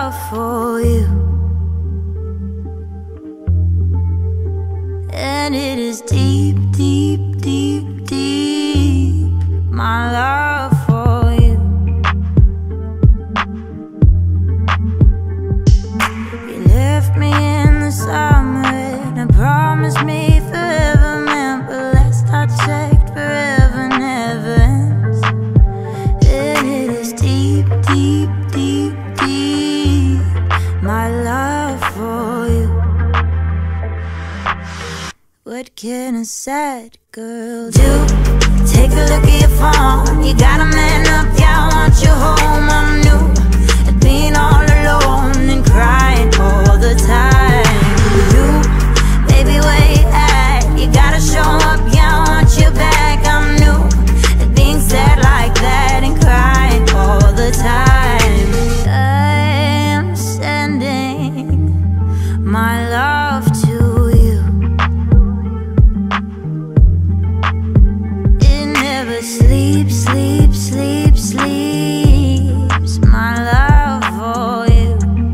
love for you, and it is deep, deep, deep, deep. My love for you. You left me in the summer and promised me forever, man, but last I checked, forever never ends. And it is deep, deep, deep, deep. My love for you. What can a sad girl do? Take a look at your phone. You got a man up, yeah, I want you home. I'm new at being all alone and crying all the time. You, baby, where you at? You gotta show up, yeah, I want you back. I'm new at being sad like that and crying all the time. I am sending my love to you. It never sleeps, sleeps, sleeps, sleeps. My love for you.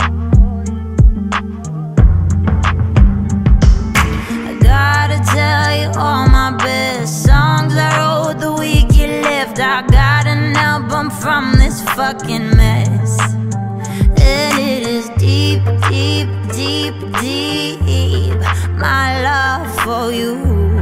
I gotta tell you all my best songs I wrote the week you left. I got an album from this fucking mess, and it is deep, deep, deep, deep. My love for you.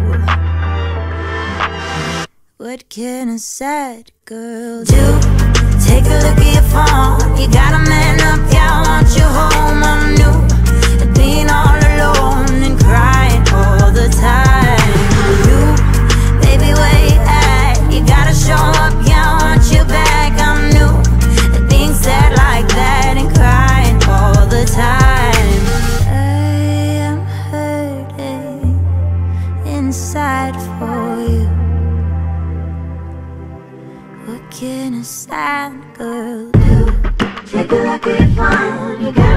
What can a sad girl do? Take a look at your phone. You got a man up, yeah, I want you home. I'm new at being all alone and crying all the time. You, baby, where you at? You gotta show up, yeah, I want you back. I'm new at being sad like that and crying all the time. I am hurting inside for you. What can a sad girl do? Take a look at your phone. You got